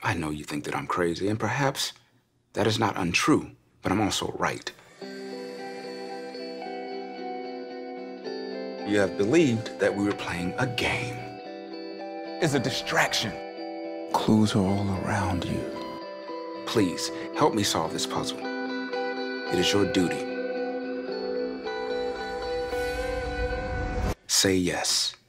I know you think that I'm crazy, and perhaps that is not untrue, but I'm also right. You have believed that we were playing a game. It's a distraction. Clues are all around you. Please, help me solve this puzzle. It is your duty. Say yes.